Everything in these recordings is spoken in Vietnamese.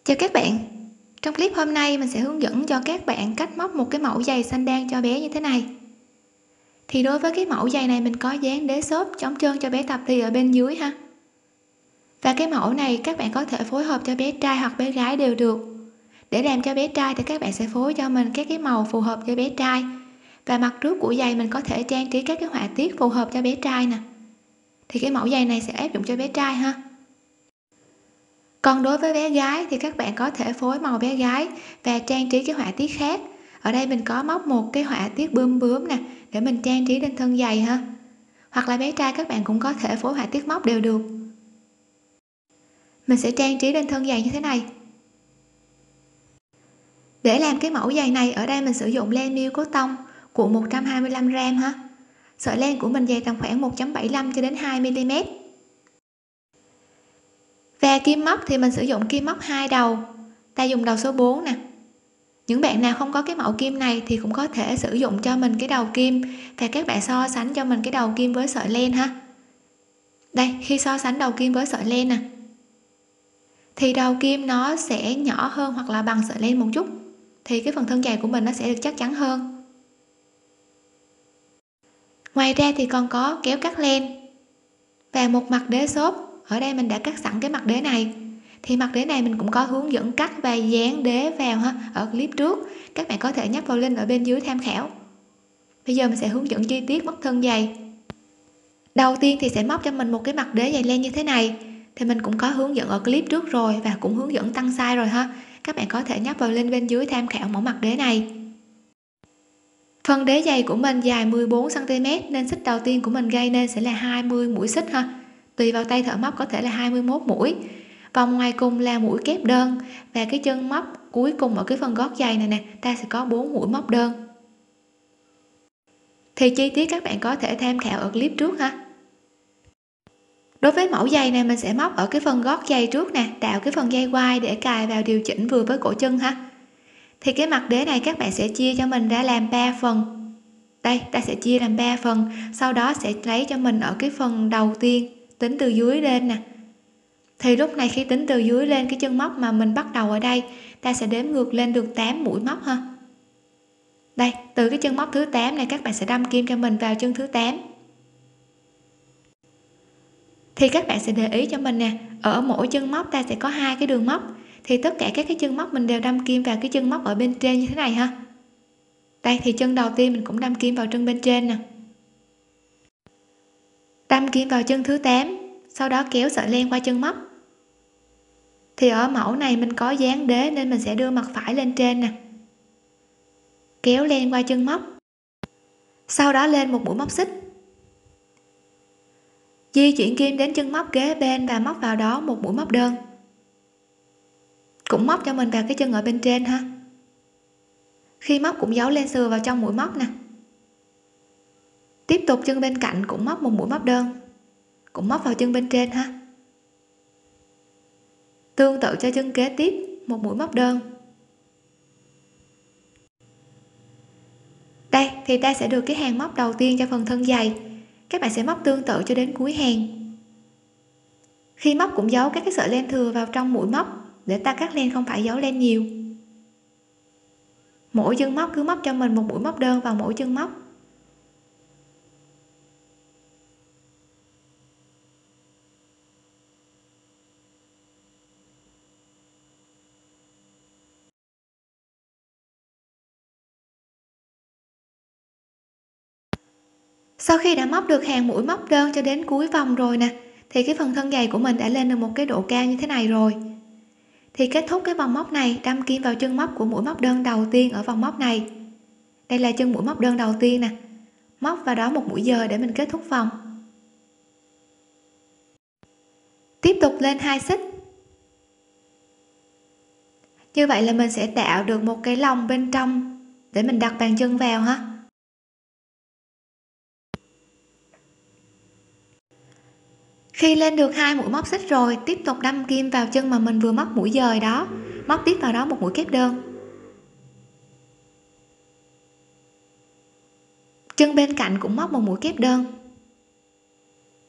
Chào các bạn. Trong clip hôm nay mình sẽ hướng dẫn cho các bạn cách móc một cái mẫu giày Sandal cho bé như thế này. Thì đối với cái mẫu giày này mình có dán đế xốp chống trơn cho bé tập đi ở bên dưới ha. Và cái mẫu này các bạn có thể phối hợp cho bé trai hoặc bé gái đều được. Để làm cho bé trai thì các bạn sẽ phối cho mình các cái màu phù hợp cho bé trai. Và mặt trước của giày mình có thể trang trí các cái họa tiết phù hợp cho bé trai nè. Thì cái mẫu giày này sẽ áp dụng cho bé trai ha. Còn đối với bé gái thì các bạn có thể phối màu bé gái và trang trí cái họa tiết khác. Ở đây mình có móc một cái họa tiết bướm bướm nè để mình trang trí lên thân giày ha. Hoặc là bé trai các bạn cũng có thể phối họa tiết móc đều được. Mình sẽ trang trí lên thân giày như thế này. Để làm cái mẫu giày này ở đây mình sử dụng len miêu cotton cuộn 125g ha. Sợi len của mình dày tầm khoảng 1.75 cho đến 2 mm. Và kim móc thì mình sử dụng kim móc 2 đầu, ta dùng đầu số 4 nè. Những bạn nào không có cái mẫu kim này thì cũng có thể sử dụng cho mình cái đầu kim và các bạn so sánh cho mình cái đầu kim với sợi len ha. Đây, khi so sánh đầu kim với sợi len nè thì đầu kim nó sẽ nhỏ hơn hoặc là bằng sợi len một chút thì cái phần thân giày của mình nó sẽ được chắc chắn hơn. Ngoài ra thì còn có kéo cắt len và một mặt đế xốp. Ở đây mình đã cắt sẵn cái mặt đế này, thì mặt đế này mình cũng có hướng dẫn cắt và dán đế vào ha ở clip trước, các bạn có thể nhấp vào link ở bên dưới tham khảo. Bây giờ mình sẽ hướng dẫn chi tiết móc thân giày. Đầu tiên thì sẽ móc cho mình một cái mặt đế giày len như thế này, thì mình cũng có hướng dẫn ở clip trước rồi và cũng hướng dẫn tăng size rồi ha, các bạn có thể nhấp vào link bên dưới tham khảo mẫu mặt đế này. Phần đế giày của mình dài 14 cm nên xích đầu tiên của mình gây nên sẽ là 20 mũi xích ha, tùy vào tay thợ móc có thể là 21 mũi. Vòng ngoài cùng là mũi kép đơn và cái chân móc cuối cùng ở cái phần gót giày này nè, ta sẽ có 4 mũi móc đơn. Thì chi tiết các bạn có thể tham khảo ở clip trước ha. Đối với mẫu giày này mình sẽ móc ở cái phần gót giày trước nè, tạo cái phần dây quai để cài vào điều chỉnh vừa với cổ chân ha. Thì cái mặt đế này các bạn sẽ chia cho mình ra làm 3 phần. Đây, ta sẽ chia làm 3 phần, sau đó sẽ lấy cho mình ở cái phần đầu tiên, tính từ dưới lên nè. Thì lúc này khi tính từ dưới lên cái chân móc mà mình bắt đầu ở đây, ta sẽ đếm ngược lên được 8 mũi móc ha. Đây, từ cái chân móc thứ 8 này các bạn sẽ đâm kim cho mình vào chân thứ 8. Thì các bạn sẽ để ý cho mình nè, ở mỗi chân móc ta sẽ có 2 cái đường móc, thì tất cả các cái chân móc mình đều đâm kim vào cái chân móc ở bên trên như thế này ha. Đây thì chân đầu tiên mình cũng đâm kim vào chân bên trên nè. Đâm kim vào chân thứ 8, sau đó kéo sợi len qua chân móc. Thì ở mẫu này mình có dán đế nên mình sẽ đưa mặt phải lên trên nè. Kéo len qua chân móc. Sau đó lên một mũi móc xích. Di chuyển kim đến chân móc kế bên và móc vào đó một mũi móc đơn. Cũng móc cho mình vào cái chân ở bên trên ha. Khi móc cũng giấu len sườn vào trong mũi móc nè. Tiếp tục chân bên cạnh cũng móc một mũi móc đơn, cũng móc vào chân bên trên ha. Tương tự cho chân kế tiếp một mũi móc đơn. Đây thì ta sẽ được cái hàng móc đầu tiên cho phần thân giày. Các bạn sẽ móc tương tự cho đến cuối hàng. Khi móc cũng giấu các cái sợi len thừa vào trong mũi móc để ta cắt len không phải giấu len nhiều. Mỗi chân móc cứ móc cho mình một mũi móc đơn vào mỗi chân móc. Sau khi đã móc được hàng mũi móc đơn cho đến cuối vòng rồi nè, thì cái phần thân giày của mình đã lên được một cái độ cao như thế này rồi. Thì kết thúc cái vòng móc này, đâm kim vào chân móc của mũi móc đơn đầu tiên ở vòng móc này. Đây là chân mũi móc đơn đầu tiên nè. Móc vào đó một mũi dời để mình kết thúc vòng. Tiếp tục lên 2 xích. Như vậy là mình sẽ tạo được một cái lồng bên trong để mình đặt bàn chân vào ha. Khi lên được 2 mũi móc xích rồi, tiếp tục đâm kim vào chân mà mình vừa móc mũi dời đó, móc tiếp vào đó một mũi kép đơn. Chân bên cạnh cũng móc một mũi kép đơn.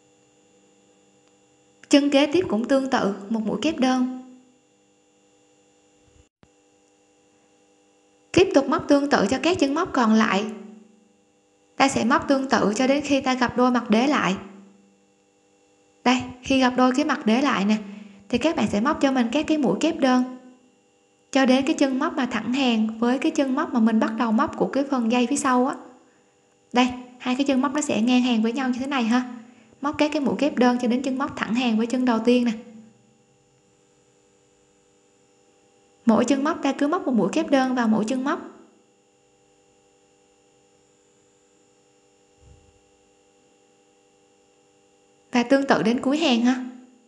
Chân kế tiếp cũng tương tự một mũi kép đơn. tương tự cho các chân móc còn lại. Ta sẽ móc tương tự cho đến khi ta gặp đôi mặt đế lại. Đây, khi gặp đôi cái mặt đế lại nè, thì các bạn sẽ móc cho mình các cái mũi kép đơn cho đến cái chân móc mà thẳng hàng với cái chân móc mà mình bắt đầu móc của cái phần dây phía sau á. Đây, hai cái chân móc nó sẽ ngang hàng với nhau như thế này ha. Móc các cái mũi kép đơn cho đến chân móc thẳng hàng với chân đầu tiên nè. Mỗi chân móc ta cứ móc một mũi kép đơn vào mỗi chân móc. Và tương tự đến cuối hàng ha.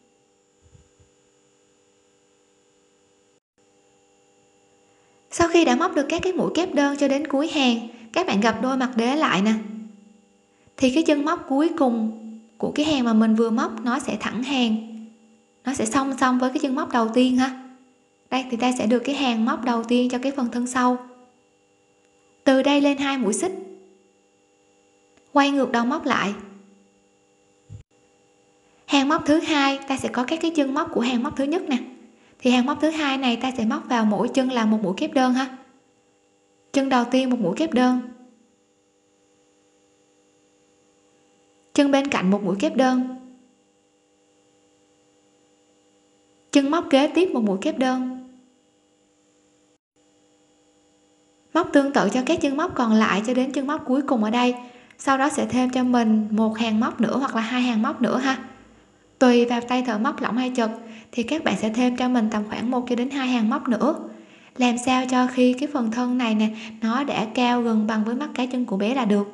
Sau khi đã móc được các cái mũi kép đơn cho đến cuối hàng, các bạn gặp đôi mặt đế lại nè, thì cái chân móc cuối cùng của cái hàng mà mình vừa móc nó sẽ thẳng hàng, nó sẽ song song với cái chân móc đầu tiên ha. Đây thì ta sẽ được cái hàng móc đầu tiên cho cái phần thân sau. Từ đây lên 2 mũi xích, quay ngược đầu móc lại. Hàng móc thứ hai ta sẽ có các cái chân móc của hàng móc thứ nhất nè, thì hàng móc thứ hai này ta sẽ móc vào mỗi chân là một mũi kép đơn ha. Chân đầu tiên một mũi kép đơn, chân bên cạnh một mũi kép đơn, chân móc kế tiếp một mũi kép đơn. Móc tương tự cho các chân móc còn lại cho đến chân móc cuối cùng ở đây. Sau đó sẽ thêm cho mình một hàng móc nữa hoặc là 2 hàng móc nữa ha. Tùy vào tay thợ móc lỏng hay chật thì các bạn sẽ thêm cho mình tầm khoảng 1 cho đến 2 hàng móc nữa. Làm sao cho khi cái phần thân này nè nó đã cao gần bằng với mắt cá chân của bé là được.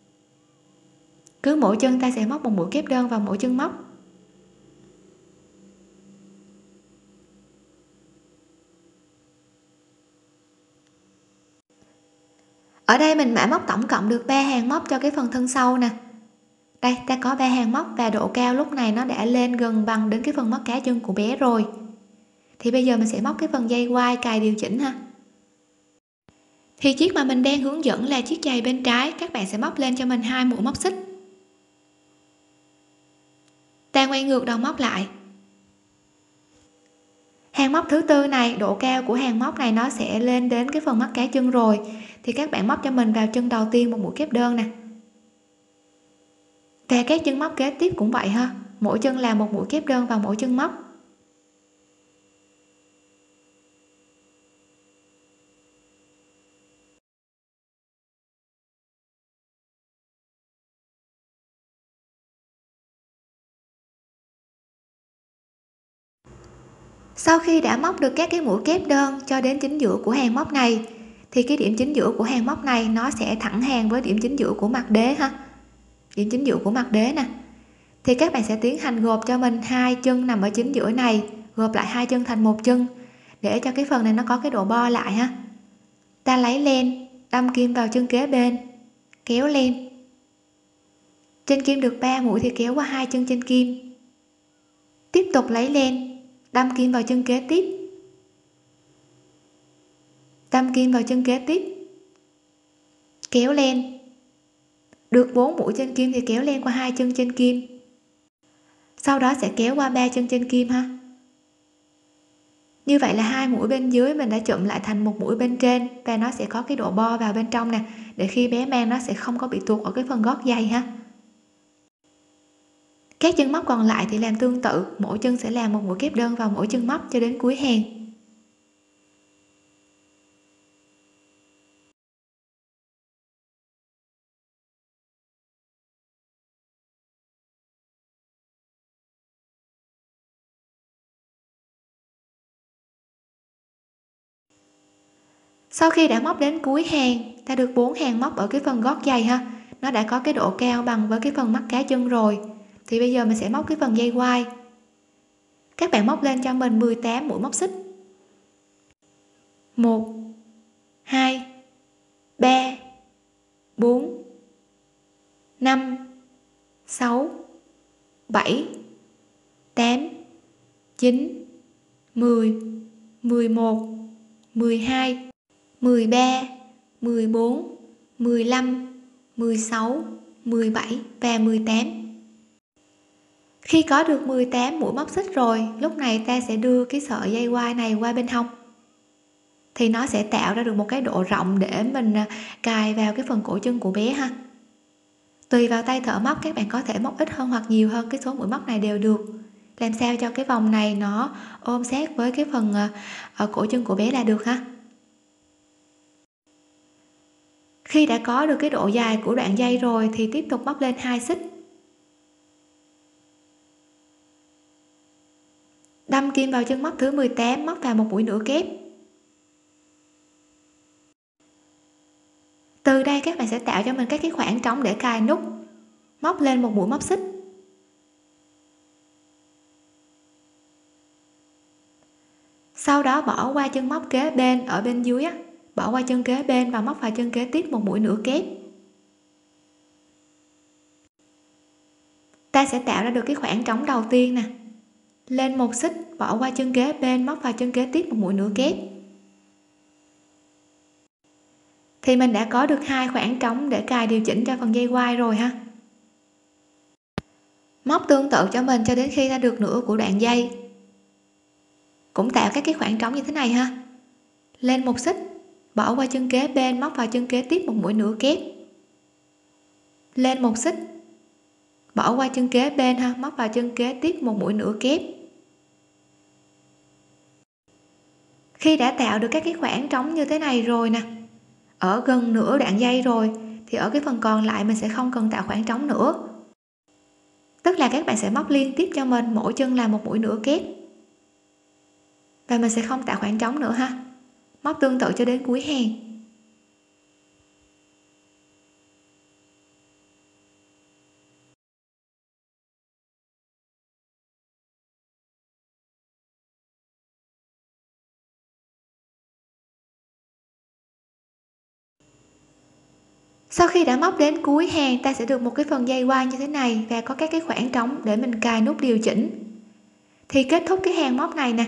Cứ mỗi chân ta sẽ móc một mũi kép đơn vào mỗi chân móc. Ở đây mình đã móc tổng cộng được 3 hàng móc cho cái phần thân sau nè. Đây ta có 3 hàng móc và độ cao lúc này nó đã lên gần bằng đến cái phần mắt cá chân của bé rồi. Thì bây giờ mình sẽ móc cái phần dây quai cài điều chỉnh ha. Thì chiếc mà mình đang hướng dẫn là chiếc giày bên trái, các bạn sẽ móc lên cho mình 2 mũi móc xích. Ta quay ngược đầu móc lại. Hàng móc thứ tư này, độ cao của hàng móc này nó sẽ lên đến cái phần mắt cá chân rồi, thì các bạn móc cho mình vào chân đầu tiên một mũi kép đơn nè. Và các chân móc kế tiếp cũng vậy ha, mỗi chân làm một mũi kép đơn vào mỗi chân móc. Sau khi đã móc được các cái mũi kép đơn cho đến chính giữa của hàng móc này, thì cái điểm chính giữa của hàng móc này nó sẽ thẳng hàng với điểm chính giữa của mặt đế ha. Điểm chính giữa của mặt đế nè. Thì các bạn sẽ tiến hành gộp cho mình 2 chân nằm ở chính giữa này, gộp lại 2 chân thành một chân để cho cái phần này nó có cái độ bo lại ha. Ta lấy len, đâm kim vào chân kế bên, kéo len. Trên kim được 3 mũi thì kéo qua 2 chân trên kim. Tiếp tục lấy len, đâm kim vào chân kế tiếp, đâm kim vào chân kế tiếp, kéo len. Được 4 mũi trên kim thì kéo len qua 2 chân trên kim. Sau đó sẽ kéo qua 3 chân trên kim ha. Như vậy là 2 mũi bên dưới mình đã chụm lại thành một mũi bên trên, và nó sẽ có cái độ bo vào bên trong nè, để khi bé mang nó sẽ không có bị tuột ở cái phần gót giày ha. Các chân móc còn lại thì làm tương tự, mỗi chân sẽ làm một mũi kép đơn vào mỗi chân móc cho đến cuối hàng. Sau khi đã móc đến cuối hàng, ta được 4 hàng móc ở cái phần gót giày ha, nó đã có cái độ cao bằng với cái phần mắt cá chân rồi, thì bây giờ mình sẽ móc cái phần dây quai. Các bạn móc lên cho mình 18 mũi móc xích. 1 2 3 4 5 6 7 8 9 10 11 12 13 14 15 16 17 và 18. Khi có được 18 mũi móc xích rồi, lúc này ta sẽ đưa cái sợi dây quai này qua bên hông. thì nó sẽ tạo ra được một cái độ rộng để mình cài vào cái phần cổ chân của bé ha. Tùy vào tay thợ móc, các bạn có thể móc ít hơn hoặc nhiều hơn cái số mũi móc này đều được, làm sao cho cái vòng này nó ôm sát với cái phần ở cổ chân của bé là được ha. Khi đã có được cái độ dài của đoạn dây rồi thì tiếp tục móc lên 2 xích, đâm kim vào chân móc thứ 18, móc vào một mũi nửa kép. Từ đây các bạn sẽ tạo cho mình các cái khoảng trống để cài nút, móc lên một mũi móc xích, sau đó bỏ qua chân móc kế bên ở bên dưới á, bỏ qua chân kế bên và móc vào chân kế tiếp một mũi nửa kép. Ta sẽ tạo ra được cái khoảng trống đầu tiên nè, lên một xích, bỏ qua chân kế bên, móc vào chân kế tiếp một mũi nửa kép, thì mình đã có được 2 khoảng trống để cài điều chỉnh cho phần dây quai rồi ha. Móc tương tự cho mình cho đến khi ra được nửa của đoạn dây, cũng tạo các cái khoảng trống như thế này ha. Lên một xích, bỏ qua chân kế bên, móc vào chân kế tiếp một mũi nửa kép, lên một xích, bỏ qua chân kế bên ha, móc vào chân kế tiếp một mũi nửa kép. Khi đã tạo được các cái khoảng trống như thế này rồi nè, ở gần nửa đoạn dây rồi, thì ở cái phần còn lại mình sẽ không cần tạo khoảng trống nữa, tức là các bạn sẽ móc liên tiếp cho mình mỗi chân là một mũi nửa kép, và mình sẽ không tạo khoảng trống nữa ha. Móc tương tự cho đến cuối hàng. Sau khi đã móc đến cuối hàng, ta sẽ được một cái phần dây quai như thế này và có các cái khoảng trống để mình cài nút điều chỉnh. Thì kết thúc cái hàng móc này nè,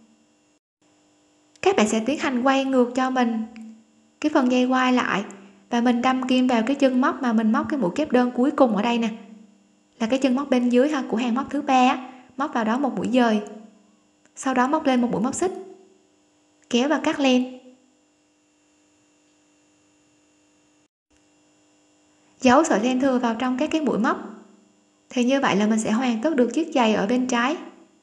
các bạn sẽ tiến hành quay ngược cho mình cái phần dây quai lại, và mình đâm kim vào cái chân móc mà mình móc cái mũi kép đơn cuối cùng ở đây nè, là cái chân móc bên dưới ha, của hàng móc thứ 3, móc vào đó một mũi dời, sau đó móc lên một mũi móc xích, kéo và cắt len, giấu sợi len thừa vào trong các cái mũi móc. Thì như vậy là mình sẽ hoàn tất được chiếc giày ở bên trái.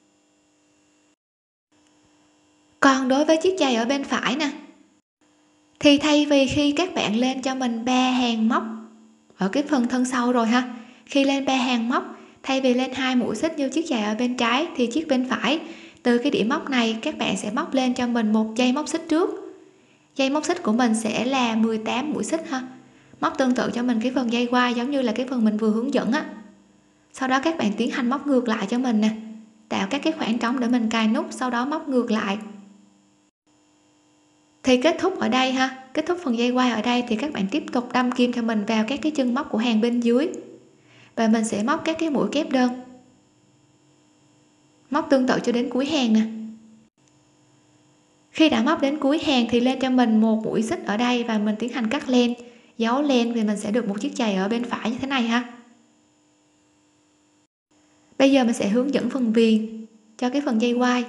Còn đối với chiếc giày ở bên phải nè, thì thay vì khi các bạn lên cho mình 3 hàng móc ở cái phần thân sau rồi ha, khi lên 3 hàng móc, thay vì lên 2 mũi xích như chiếc giày ở bên trái, thì chiếc bên phải từ cái điểm móc này các bạn sẽ móc lên cho mình một dây móc xích trước. Dây móc xích của mình sẽ là 18 mũi xích ha, móc tương tự cho mình cái phần dây quai giống như là cái phần mình vừa hướng dẫn á. Sau đó các bạn tiến hành móc ngược lại cho mình nè, tạo các cái khoảng trống để mình cài nút, sau đó móc ngược lại. Thì kết thúc ở đây ha, kết thúc phần dây quai ở đây thì các bạn tiếp tục đâm kim cho mình vào các cái chân móc của hàng bên dưới, và mình sẽ móc các cái mũi kép đơn, móc tương tự cho đến cuối hàng nè. Khi đã móc đến cuối hàng thì lên cho mình một mũi xích ở đây và mình tiến hành cắt len, giấu len, vì mình sẽ được một chiếc giày ở bên phải như thế này ha. Bây giờ mình sẽ hướng dẫn phần viền cho cái phần dây quai.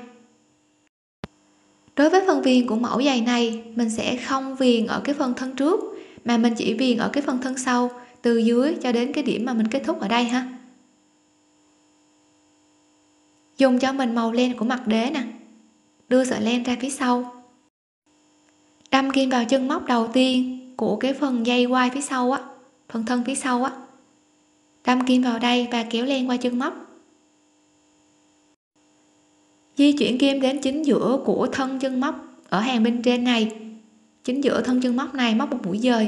Đối với phần viền của mẫu giày này, mình sẽ không viền ở cái phần thân trước, mà mình chỉ viền ở cái phần thân sau, từ dưới cho đến cái điểm mà mình kết thúc ở đây ha. Dùng cho mình màu len của mặt đế nè, đưa sợi len ra phía sau, đâm kim vào chân móc đầu tiên của cái phần dây quai phía sau á, phần thân phía sau á, đâm kim vào đây và kéo len qua chân móc, di chuyển kim đến chính giữa của thân chân móc ở hàng bên trên này, chính giữa thân chân móc này móc một mũi dời,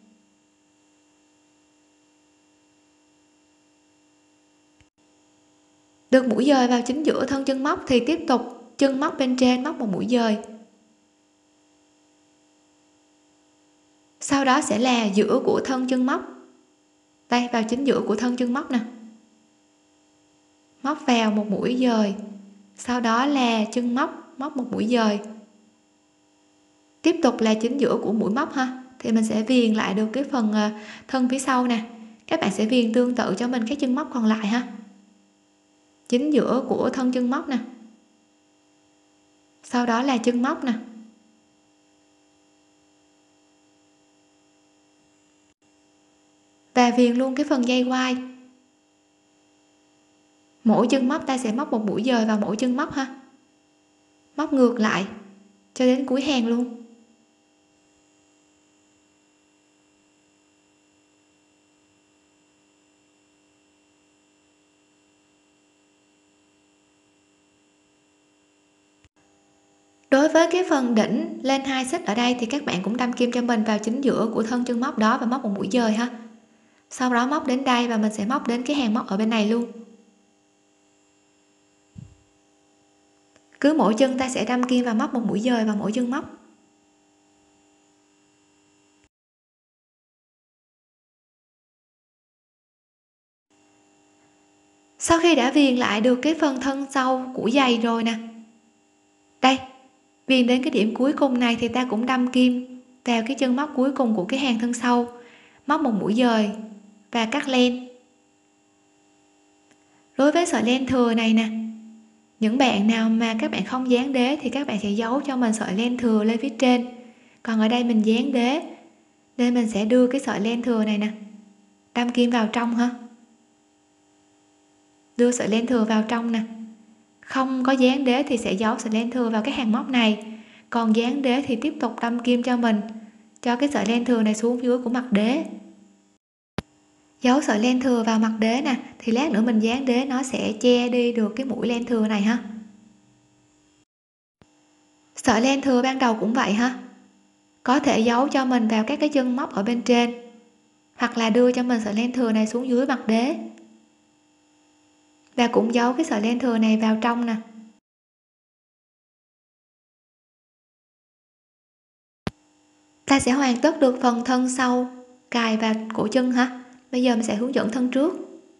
được mũi dời vào chính giữa thân chân móc thì tiếp tục chân móc bên trên móc một mũi dời, sau đó sẽ là giữa của thân chân móc, đây vào chính giữa của thân chân móc nè, móc vào một mũi dời, sau đó là chân móc, móc một mũi dời, tiếp tục là chính giữa của mũi móc ha, thì mình sẽ viền lại được cái phần thân phía sau nè. Các bạn sẽ viền tương tự cho mình các chân móc còn lại ha, chính giữa của thân chân móc nè, sau đó là chân móc nè, và viền luôn cái phần dây quai. Mỗi chân móc ta sẽ móc một mũi dời vào mỗi chân móc ha, móc ngược lại cho đến cuối hàng luôn. Đối với cái phần đỉnh lên 2 xích ở đây thì các bạn cũng đâm kim cho mình vào chính giữa của thân chân móc đó và móc một mũi dời ha, sau đó móc đến đây và mình sẽ móc đến cái hàng móc ở bên này luôn. Cứ mỗi chân ta sẽ đâm kim và móc một mũi dời vào mỗi chân móc. Sau khi đã viền lại được cái phần thân sau của giày rồi nè, đây viền đến cái điểm cuối cùng này thì ta cũng đâm kim vào cái chân móc cuối cùng của cái hàng thân sau, móc một mũi dời và cắt len. Đối với sợi len thừa này nè, những bạn nào mà các bạn không dán đế thì các bạn sẽ giấu cho mình sợi len thừa lên phía trên, còn ở đây mình dán đế nên mình sẽ đưa cái sợi len thừa này nè, đâm kim vào trong ha, đưa sợi len thừa vào trong nè. Không có dán đế thì sẽ giấu sợi len thừa vào cái hàng móc này, còn dán đế thì tiếp tục đâm kim cho mình cho cái sợi len thừa này xuống dưới của mặt đế. Giấu sợi len thừa vào mặt đế nè, thì lát nữa mình dán đế nó sẽ che đi được cái mũi len thừa này ha. Sợi len thừa ban đầu cũng vậy ha, có thể giấu cho mình vào các cái chân móc ở bên trên, hoặc là đưa cho mình sợi len thừa này xuống dưới mặt đế, và cũng giấu cái sợi len thừa này vào trong nè. Ta sẽ hoàn tất được phần thân sau cài và cổ chân ha. Bây giờ mình sẽ hướng dẫn thân trước.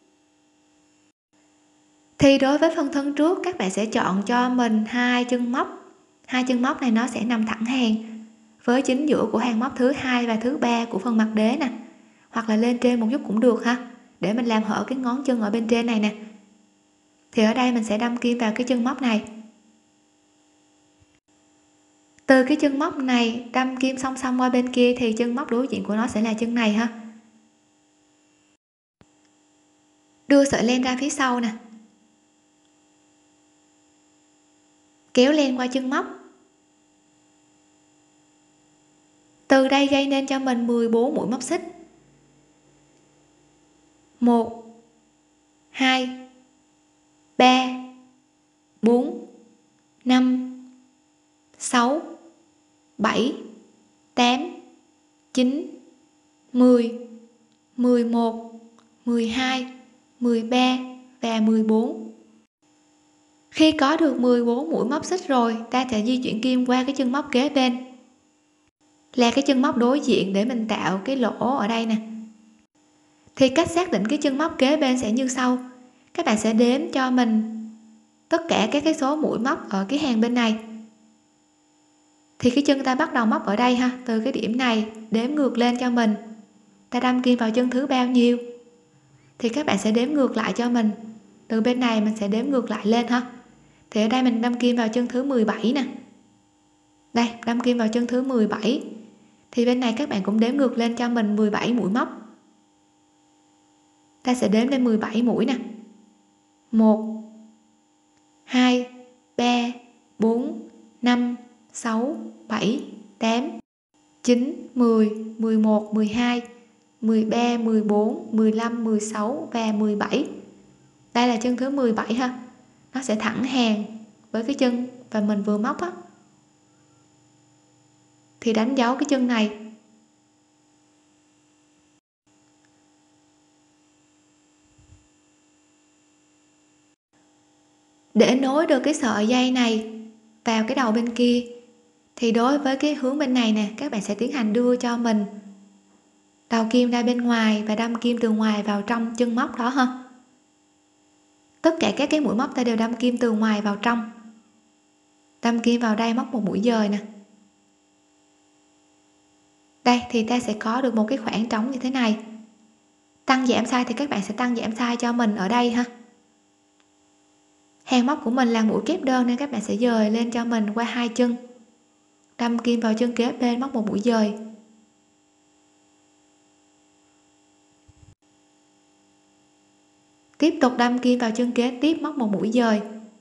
Thì đối với phần thân trước các bạn sẽ chọn cho mình hai chân móc này nó sẽ nằm thẳng hàng với chính giữa của hàng móc thứ hai và thứ ba của phần mặt đế nè, hoặc là lên trên một chút cũng được ha, để mình làm hở cái ngón chân ở bên trên này nè. Thì ở đây mình sẽ đâm kim vào cái chân móc này, từ cái chân móc này đâm kim song song qua bên kia thì chân móc đối diện của nó sẽ là chân này ha. Đưa sợi len ra phía sau nè, kéo len qua chân móc, từ đây gây nên cho mình 14 mũi móc xích. 1 2 3 4 5 6 7 8 9 10 11 12 13 và 14. Khi có được 14 mũi móc xích rồi, ta sẽ di chuyển kim qua cái chân móc kế bên, là cái chân móc đối diện để mình tạo cái lỗ ở đây nè. Thì cách xác định cái chân móc kế bên sẽ như sau. Các bạn sẽ đếm cho mình tất cả các cái số mũi móc ở cái hàng bên này. Thì cái chân ta bắt đầu móc ở đây ha, từ cái điểm này đếm ngược lên cho mình. Ta đâm kim vào chân thứ bao nhiêu thì các bạn sẽ đếm ngược lại cho mình. Từ bên này mình sẽ đếm ngược lại lên ha. Thì ở đây mình đâm kim vào chân thứ 17 nè. Đây, đâm kim vào chân thứ 17. Thì bên này các bạn cũng đếm ngược lên cho mình 17 mũi móc. Ta sẽ đếm lên 17 mũi nè. 1 2 3 4 5 6 7 8 9 10 11 12 13 14 15 16 và 17. Đây là chân thứ 17 ha, nó sẽ thẳng hàng với cái chân và mình vừa móc á, thì đánh dấu cái chân này. Để nối được cái sợi dây này vào cái đầu bên kia thì đối với cái hướng bên này nè, các bạn sẽ tiến hành đưa cho mình đầu kim ra bên ngoài và đâm kim từ ngoài vào trong chân móc đó ha. Tất cả các cái mũi móc ta đều đâm kim từ ngoài vào trong, đâm kim vào đây, móc một mũi dời nè. Đây thì ta sẽ có được một cái khoảng trống như thế này. Tăng giảm size thì các bạn sẽ tăng giảm size cho mình ở đây ha. Hàng móc của mình là mũi kép đơn nên các bạn sẽ dời lên cho mình qua hai chân, đâm kim vào chân kế bên, móc một mũi dời. Tiếp tục đâm kim vào chân kế tiếp, móc một mũi dời.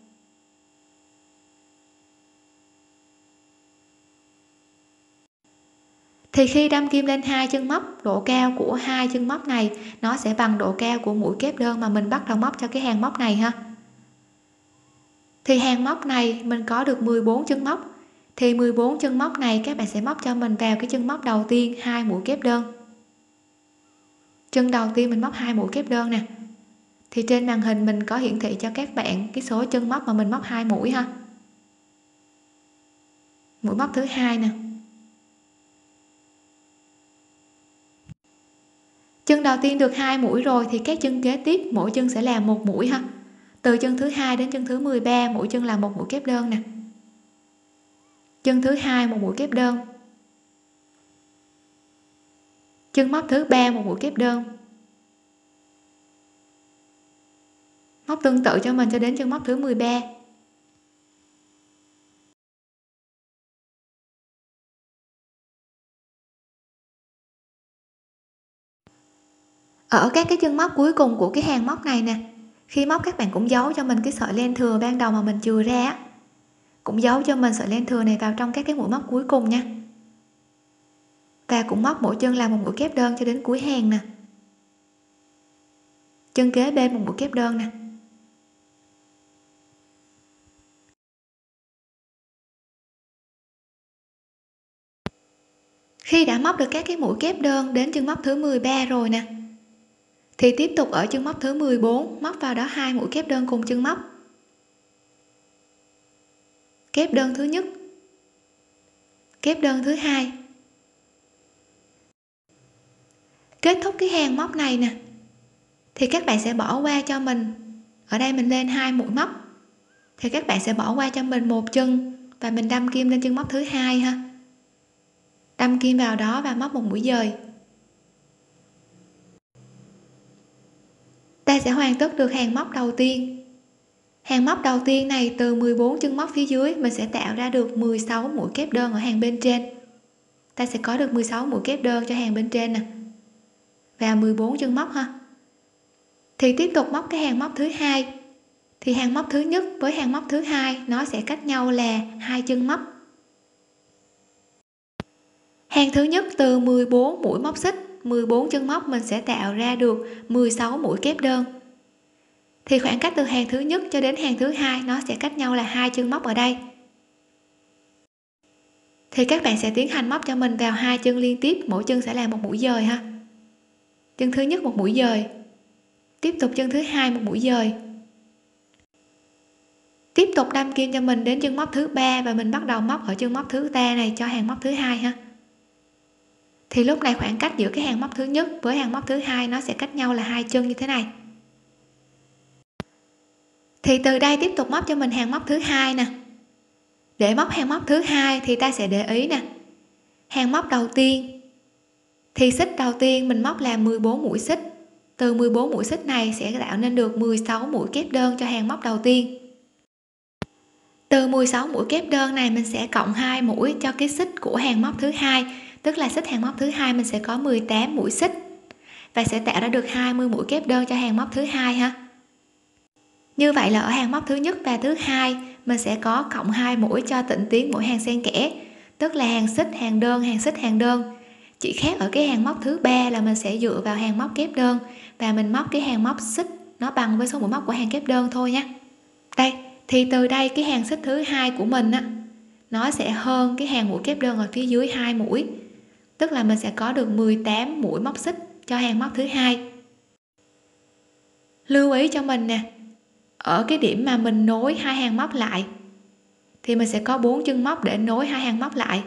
Thì khi đâm kim lên hai chân móc, độ cao của hai chân móc này nó sẽ bằng độ cao của mũi kép đơn mà mình bắt đầu móc cho cái hàng móc này ha. Thì hàng móc này mình có được 14 chân móc, thì 14 chân móc này các bạn sẽ móc cho mình vào cái chân móc đầu tiên 2 mũi kép đơn. Chân đầu tiên mình móc 2 mũi kép đơn nè. Thì trên màn hình mình có hiển thị cho các bạn cái số chân móc mà mình móc 2 mũi ha. Mũi móc thứ hai nè. Chân đầu tiên được 2 mũi rồi thì các chân kế tiếp mỗi chân sẽ là một mũi ha. Từ chân thứ hai đến chân thứ 13 mỗi chân là một mũi kép đơn nè. Chân thứ hai một mũi kép đơn. Chân móc thứ ba một mũi kép đơn. Móc tương tự cho mình cho đến chân móc thứ 13. Ở các cái chân móc cuối cùng của cái hàng móc này nè, khi móc các bạn cũng giấu cho mình cái sợi len thừa ban đầu mà mình chừa ra, cũng giấu cho mình sợi len thừa này vào trong các cái mũi móc cuối cùng nha. Và cũng móc mỗi chân là một mũi kép đơn cho đến cuối hàng nè. Chân kế bên một mũi kép đơn nè. Khi đã móc được các cái mũi kép đơn đến chân móc thứ 13 rồi nè, thì tiếp tục ở chân móc thứ 14 móc vào đó 2 mũi kép đơn cùng chân móc. Kép đơn thứ nhất, kép đơn thứ hai. Kết thúc cái hàng móc này nè, thì các bạn sẽ bỏ qua cho mình, ở đây mình lên 2 mũi móc, thì các bạn sẽ bỏ qua cho mình một chân và mình đâm kim lên chân móc thứ hai ha. Đâm kim vào đó và móc một mũi dời. Ta sẽ hoàn tất được hàng móc đầu tiên. Hàng móc đầu tiên này từ 14 chân móc phía dưới mình sẽ tạo ra được 16 mũi kép đơn ở hàng bên trên. Ta sẽ có được 16 mũi kép đơn cho hàng bên trên nè. Và 14 chân móc ha. Thì tiếp tục móc cái hàng móc thứ hai. Thì hàng móc thứ nhất với hàng móc thứ hai nó sẽ cách nhau là 2 chân móc. Hàng thứ nhất từ 14 mũi móc xích, 14 chân móc mình sẽ tạo ra được 16 mũi kép đơn. Thì khoảng cách từ hàng thứ nhất cho đến hàng thứ hai nó sẽ cách nhau là 2 chân móc ở đây. Thì các bạn sẽ tiến hành móc cho mình vào 2 chân liên tiếp, mỗi chân sẽ là một mũi dời ha. Chân thứ nhất một mũi dời. Tiếp tục chân thứ hai một mũi dời. Tiếp tục đâm kim cho mình đến chân móc thứ ba và mình bắt đầu móc ở chân móc thứ ba này cho hàng móc thứ hai ha. Thì lúc này khoảng cách giữa cái hàng móc thứ nhất với hàng móc thứ hai nó sẽ cách nhau là 2 chân như thế này. Thì từ đây tiếp tục móc cho mình hàng móc thứ hai nè. Để móc hàng móc thứ hai thì ta sẽ để ý nè. Hàng móc đầu tiên thì xích đầu tiên mình móc là 14 mũi xích. Từ 14 mũi xích này sẽ tạo nên được 16 mũi kép đơn cho hàng móc đầu tiên. Từ 16 mũi kép đơn này mình sẽ cộng 2 mũi cho cái xích của hàng móc thứ hai, tức là xích hàng móc thứ hai mình sẽ có 18 mũi xích và sẽ tạo ra được 20 mũi kép đơn cho hàng móc thứ hai ha. Như vậy là ở hàng móc thứ nhất và thứ hai mình sẽ có cộng 2 mũi cho tịnh tiến mỗi hàng xen kẽ, tức là hàng xích hàng đơn, hàng xích hàng đơn. Chỉ khác ở cái hàng móc thứ ba là mình sẽ dựa vào hàng móc kép đơn và mình móc cái hàng móc xích nó bằng với số mũi móc của hàng kép đơn thôi nhé. Đây, thì từ đây cái hàng xích thứ hai của mình á, nó sẽ hơn cái hàng mũi kép đơn ở phía dưới 2 mũi, tức là mình sẽ có được 18 mũi móc xích cho hàng móc thứ hai. Lưu ý cho mình nè, ở cái điểm mà mình nối hai hàng móc lại thì mình sẽ có 4 chân móc để nối hai hàng móc lại.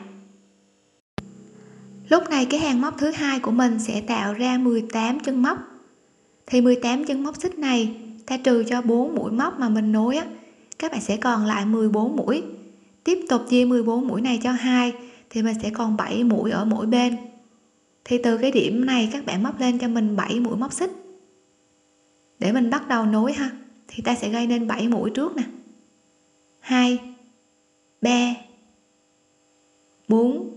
Lúc này cái hàng móc thứ hai của mình sẽ tạo ra 18 chân móc. Thì 18 chân móc xích này ta trừ cho 4 mũi móc mà mình nối á, các bạn sẽ còn lại 14 mũi. Tiếp tục chia 14 mũi này cho 2 thì mình sẽ còn 7 mũi ở mỗi bên. Thì từ cái điểm này các bạn móc lên cho mình 7 mũi móc xích. Để mình bắt đầu nối ha, thì ta sẽ gây nên 7 mũi trước nè. 2 3 4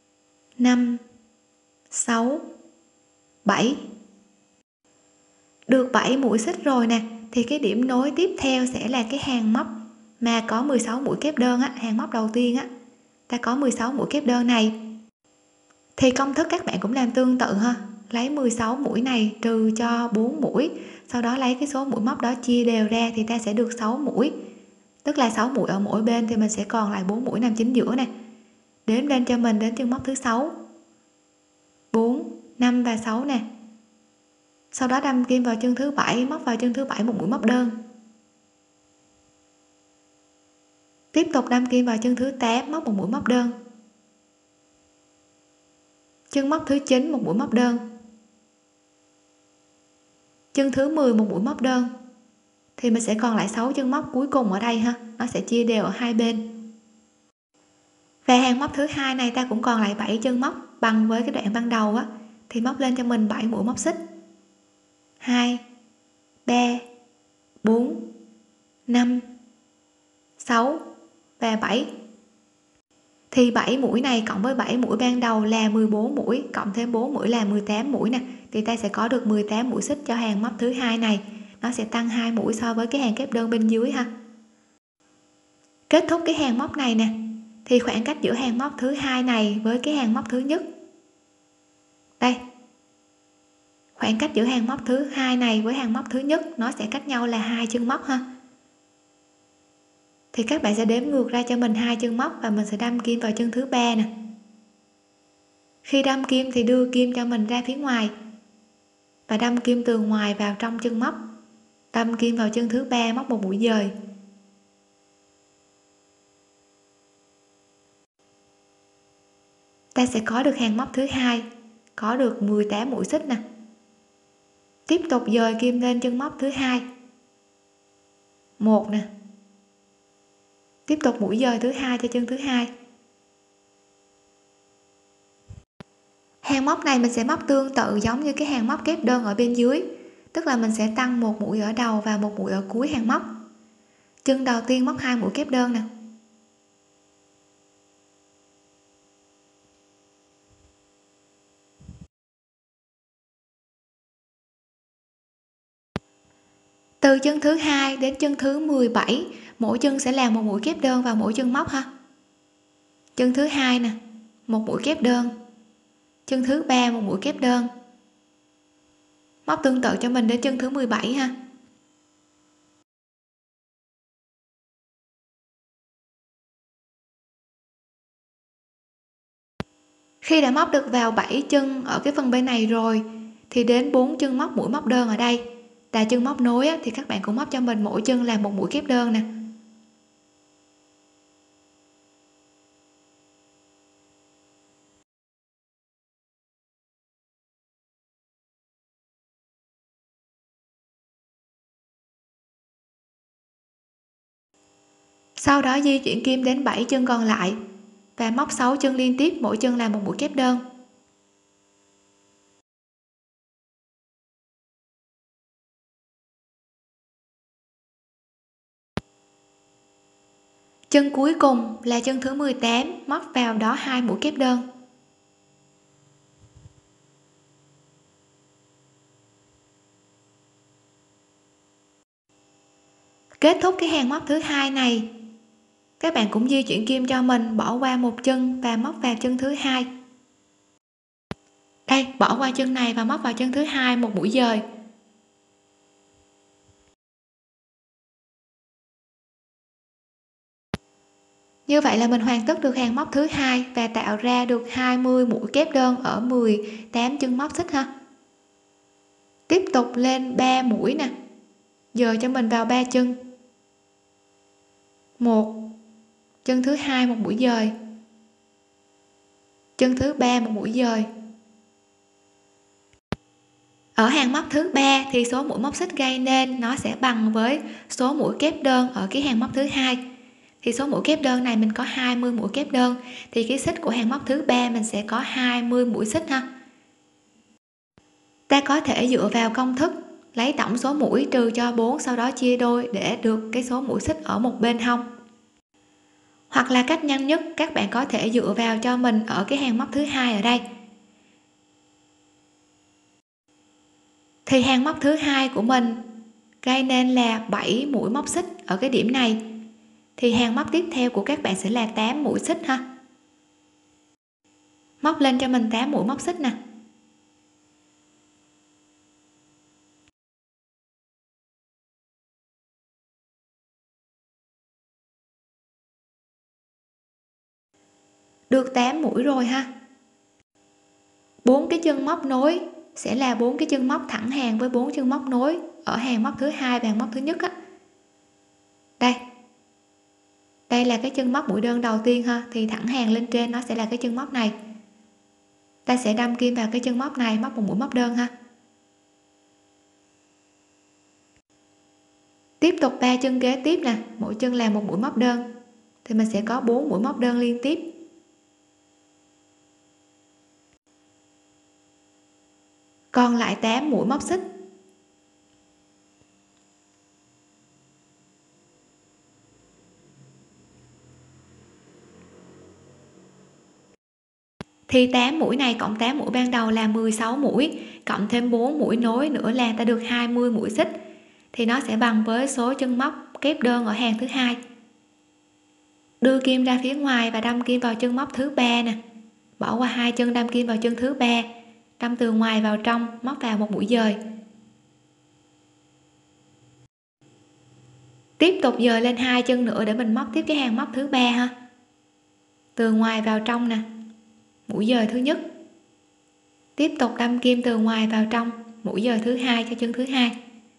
5 6 7. Được 7 mũi xích rồi nè, thì cái điểm nối tiếp theo sẽ là cái hàng móc mà có 16 mũi kép đơn á, hàng móc đầu tiên á, ta có 16 mũi kép đơn này. Thì công thức các bạn cũng làm tương tự ha, lấy 16 mũi này trừ cho 4 mũi, sau đó lấy cái số mũi móc đó chia đều ra thì ta sẽ được 6 mũi. Tức là 6 mũi ở mỗi bên thì mình sẽ còn lại 4 mũi nằm chính giữa nè. Đếm lên cho mình đến chân móc thứ 6. 4, 5 và 6 nè. Sau đó đâm kim vào chân thứ 7, móc vào chân thứ 7 một mũi móc đơn. Tiếp tục đâm kim vào chân thứ 8, móc một mũi móc đơn. Chân móc thứ 9 một mũi móc đơn. Chân thứ 10 một mũi móc đơn. Thì mình sẽ còn lại 6 chân móc cuối cùng ở đây ha, nó sẽ chia đều ở hai bên. Và hàng móc thứ hai này ta cũng còn lại 7 chân móc bằng với cái đoạn ban đầu á, thì móc lên cho mình 7 mũi móc xích. 2 3 4 5 6 và 7. Thì 7 mũi này cộng với 7 mũi ban đầu là 14 mũi, cộng thêm 4 mũi là 18 mũi nè, thì ta sẽ có được 18 mũi xích cho hàng móc thứ hai này. Nó sẽ tăng 2 mũi so với cái hàng kép đơn bên dưới ha. Kết thúc cái hàng móc này nè, thì khoảng cách giữa hàng móc thứ hai này với cái hàng móc thứ nhất, đây, khoảng cách giữa hàng móc thứ hai này với hàng móc thứ nhất nó sẽ cách nhau là 2 chân móc ha. Thì các bạn sẽ đếm ngược ra cho mình 2 chân móc và mình sẽ đâm kim vào chân thứ 3 nè. Khi đâm kim thì đưa kim cho mình ra phía ngoài và đâm kim từ ngoài vào trong chân móc, đâm kim vào chân thứ 3, móc một mũi dời. Ta sẽ có được hàng móc thứ hai, có được 18 mũi xích nè. Tiếp tục dời kim lên chân móc thứ hai, 1 nè. Tiếp tục mũi dời thứ hai cho chân thứ hai. Hàng móc này mình sẽ móc tương tự giống như cái hàng móc kép đơn ở bên dưới, tức là mình sẽ tăng một mũi ở đầu và một mũi ở cuối hàng móc. Chân đầu tiên móc 2 mũi kép đơn nè. Từ chân thứ hai đến chân thứ 17, mỗi chân sẽ làm một mũi kép đơn vào mỗi chân móc ha. Chân thứ hai nè, một mũi kép đơn. Chân thứ 3 một mũi kép đơn. Móc tương tự cho mình đến chân thứ 17 ha. Khi đã móc được vào 7 chân ở cái phần bên này rồi thì đến 4 chân móc mũi móc đơn ở đây là chân móc nối á, thì các bạn cũng móc cho mình mỗi chân là một mũi kép đơn nè. Sau đó di chuyển kim đến 7 chân còn lại và móc 6 chân liên tiếp, mỗi chân là một mũi kép đơn. Chân cuối cùng là chân thứ 18, móc vào đó 2 mũi kép đơn. Kết thúc cái hàng móc thứ hai này, các bạn cũng di chuyển kim cho mình, bỏ qua một chân và móc vào chân thứ hai. Đây, bỏ qua chân này và móc vào chân thứ hai một mũi dời. Như vậy là mình hoàn tất được hàng móc thứ hai và tạo ra được 20 mũi kép đơn ở 18 chân móc xích ha. Tiếp tục lên 3 mũi nè, dời cho mình vào 3 chân, một chân thứ hai một mũi dời, chân thứ 3 một mũi dời. Ở hàng móc thứ 3 thì số mũi móc xích gây nên nó sẽ bằng với số mũi kép đơn ở cái hàng móc thứ hai. Thì số mũi kép đơn này mình có 20 mũi kép đơn thì cái xích của hàng móc thứ 3 mình sẽ có 20 mũi xích ha. Ta có thể dựa vào công thức lấy tổng số mũi trừ cho 4, sau đó chia đôi để được cái số mũi xích ở một bên hông. Hoặc là cách nhanh nhất, các bạn có thể dựa vào cho mình ở cái hàng móc thứ hai ở đây. Thì hàng móc thứ hai của mình gây nên là 7 mũi móc xích ở cái điểm này, thì hàng móc tiếp theo của các bạn sẽ là 8 mũi xích ha. Móc lên cho mình 8 mũi móc xích nè. Được 8 mũi rồi ha. 4 cái chân móc nối sẽ là 4 cái chân móc thẳng hàng với 4 chân móc nối ở hàng móc thứ hai và hàng móc thứ nhất á. Đây là cái chân móc mũi đơn đầu tiên ha, thì thẳng hàng lên trên nó sẽ là cái chân móc này. Ta sẽ đâm kim vào cái chân móc này, móc một mũi móc đơn ha. Tiếp tục 3 chân kế tiếp nè, mỗi chân là một mũi móc đơn, thì mình sẽ có 4 mũi móc đơn liên tiếp. Còn lại 8 mũi móc xích. Thì 8 mũi này cộng 8 mũi ban đầu là 16 mũi, cộng thêm 4 mũi nối nữa là ta được 20 mũi xích, thì nó sẽ bằng với số chân móc kép đơn ở hàng thứ hai. Đưa kim ra phía ngoài và đâm kim vào chân móc thứ ba nè, bỏ qua 2 chân đâm kim vào chân thứ ba, đâm từ ngoài vào trong, móc vào một mũi dời. Tiếp tục dời lên 2 chân nữa để mình móc tiếp cái hàng móc thứ ba ha. Từ ngoài vào trong nè, mũi dời thứ nhất. Tiếp tục đâm kim từ ngoài vào trong, mũi dời thứ hai cho chân thứ hai.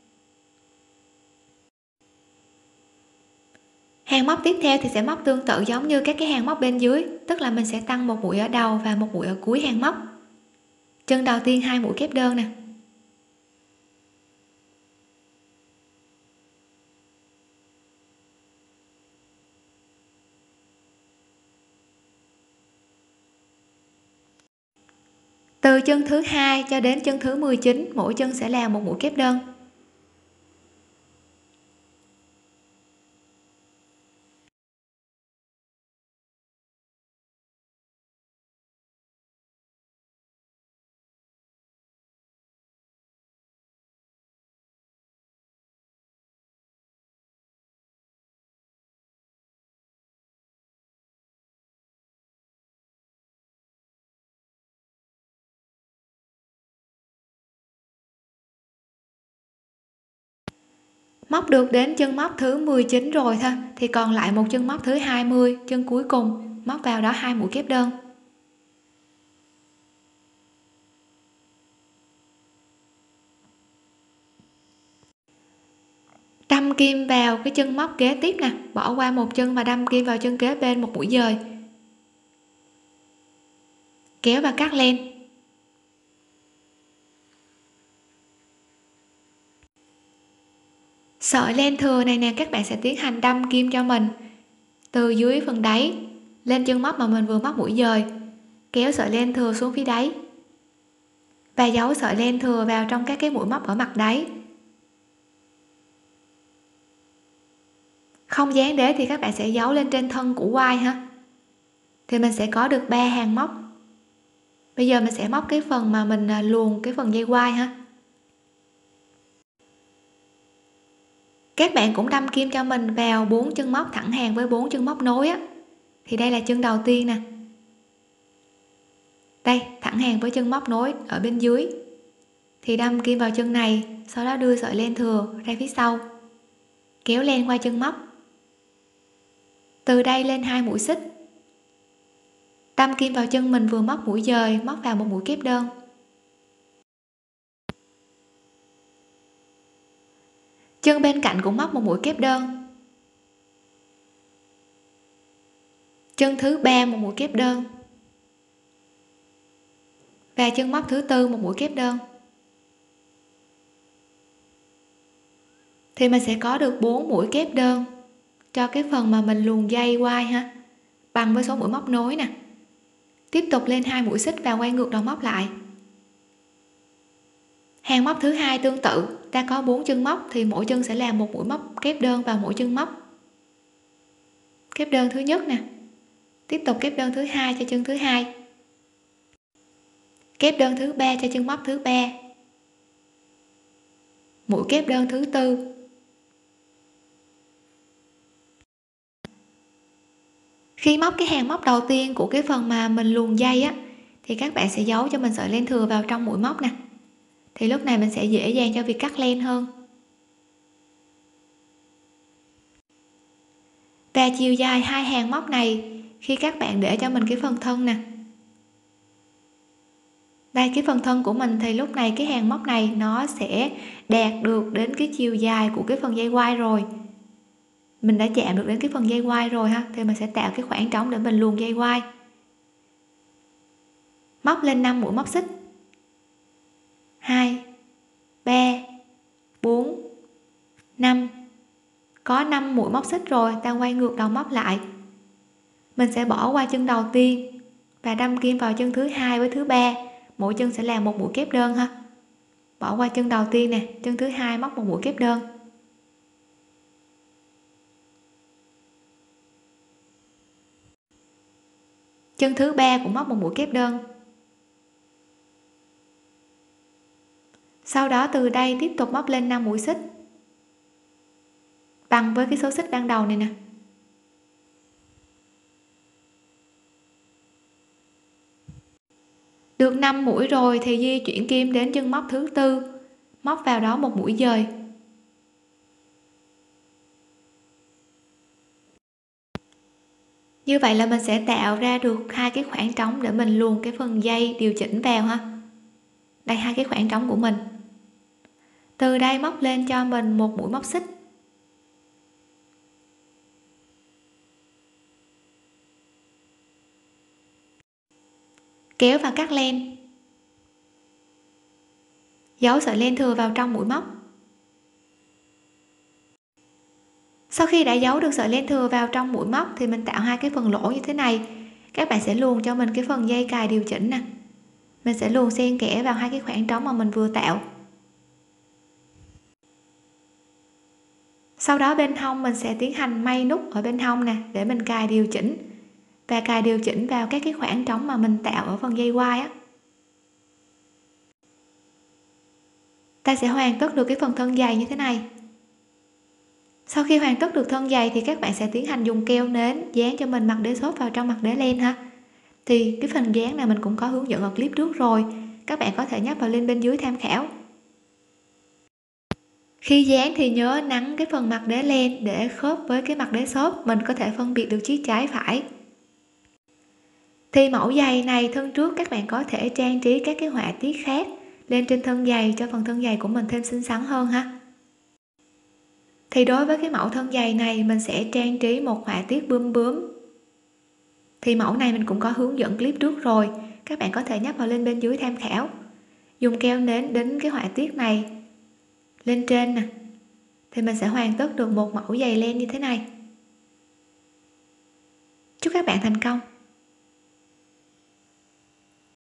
Hàng móc tiếp theo thì sẽ móc tương tự giống như các cái hàng móc bên dưới, tức là mình sẽ tăng một mũi ở đầu và một mũi ở cuối hàng móc. Chân đầu tiên 2 mũi kép đơn nè. Từ chân thứ hai cho đến chân thứ 19, mỗi chân sẽ là một mũi kép đơn. Móc được đến chân móc thứ 19 rồi thôi, thì còn lại một chân móc thứ 20, chân cuối cùng, móc vào đó 2 mũi kép đơn. Đâm kim vào cái chân móc kế tiếp nè, bỏ qua một chân và đâm kim vào chân kế bên một mũi dời. Kéo và cắt len. Sợi len thừa này nè, các bạn sẽ tiến hành đâm kim cho mình từ dưới phần đáy lên chân móc mà mình vừa móc mũi dời, kéo sợi len thừa xuống phía đáy và giấu sợi len thừa vào trong các cái mũi móc ở mặt đáy. Không dán đế thì các bạn sẽ giấu lên trên thân của quai ha, thì mình sẽ có được 3 hàng móc. Bây giờ mình sẽ móc cái phần mà mình luồn cái phần dây quai ha. Các bạn cũng đâm kim cho mình vào 4 chân móc thẳng hàng với 4 chân móc nối á, thì đây là chân đầu tiên nè, đây thẳng hàng với chân móc nối ở bên dưới, thì đâm kim vào chân này, sau đó đưa sợi len thừa ra phía sau, kéo len qua chân móc, từ đây lên 2 mũi xích, đâm kim vào chân mình vừa móc mũi dời, móc vào một mũi kép đơn. Chân bên cạnh cũng móc một mũi kép đơn. Chân thứ ba một mũi kép đơn. Và chân móc thứ tư một mũi kép đơn. Thì mình sẽ có được 4 mũi kép đơn cho cái phần mà mình luồn dây quai ha, bằng với số mũi móc nối nè. Tiếp tục lên 2 mũi xích và quay ngược đầu móc lại. Hàng móc thứ hai tương tự, ta có 4 chân móc thì mỗi chân sẽ làm một mũi móc kép đơn vào mỗi chân móc. Kép đơn thứ nhất nè, tiếp tục kép đơn thứ hai cho chân thứ hai, kép đơn thứ ba cho chân móc thứ ba, mũi kép đơn thứ tư. Khi móc cái hàng móc đầu tiên của cái phần mà mình luồn dây á, thì các bạn sẽ giấu cho mình sợi len thừa vào trong mũi móc nè, thì lúc này mình sẽ dễ dàng cho việc cắt len hơn. Và chiều dài hai hàng móc này khi các bạn để cho mình cái phần thân nè, đây cái phần thân của mình, thì lúc này cái hàng móc này nó sẽ đạt được đến cái chiều dài của cái phần dây quai rồi, mình đã chạm được đến cái phần dây quai rồi ha, thì mình sẽ tạo cái khoảng trống để mình luồn dây quai. Móc lên 5 mũi móc xích, 2 3 4 5, có 5 mũi móc xích rồi, ta quay ngược đầu móc lại, mình sẽ bỏ qua chân đầu tiên và đâm kim vào chân thứ hai với thứ ba, mỗi chân sẽ làm một mũi kép đơn ha. Bỏ qua chân đầu tiên nè, chân thứ hai móc một mũi kép đơn, chân thứ ba cũng móc một mũi kép đơn. Sau đó từ đây tiếp tục móc lên 5 mũi xích bằng với cái số xích ban đầu này nè. Được 5 mũi rồi thì di chuyển kim đến chân móc thứ tư, móc vào đó một mũi dời. Như vậy là mình sẽ tạo ra được hai cái khoảng trống để mình luồn cái phần dây điều chỉnh vào ha. Đây hai cái khoảng trống của mình. Từ đây móc lên cho mình một mũi móc xích. Kéo và cắt len. Giấu sợi len thừa vào trong mũi móc. Sau khi đã giấu được sợi len thừa vào trong mũi móc thì mình tạo hai cái phần lỗ như thế này. Các bạn sẽ luồn cho mình cái phần dây cài điều chỉnh nè. Mình sẽ luồn xen kẽ vào hai cái khoảng trống mà mình vừa tạo. Sau đó bên hông mình sẽ tiến hành may nút ở bên hông nè để mình cài điều chỉnh, và cài điều chỉnh vào các cái khoảng trống mà mình tạo ở phần dây quai á. Ta sẽ hoàn tất được cái phần thân dày như thế này. Sau khi hoàn tất được thân dày thì các bạn sẽ tiến hành dùng keo nến dán cho mình mặt đế xốp vào trong mặt đế len ha. Thì cái phần dán này mình cũng có hướng dẫn ở clip trước rồi, các bạn có thể nhấp vào link bên dưới tham khảo. Khi dán thì nhớ nắn cái phần mặt đế len để khớp với cái mặt đế xốp, mình có thể phân biệt được chiếc trái phải. Thì mẫu giày này thân trước các bạn có thể trang trí các cái họa tiết khác lên trên thân giày cho phần thân giày của mình thêm xinh xắn hơn ha. Thì đối với cái mẫu thân giày này mình sẽ trang trí một họa tiết bướm bướm. Thì mẫu này mình cũng có hướng dẫn clip trước rồi, các bạn có thể nhấp vào link bên dưới tham khảo. Dùng keo nến đính cái họa tiết này lên trên nè, thì mình sẽ hoàn tất được một mẫu giày len như thế này. Chúc các bạn thành công.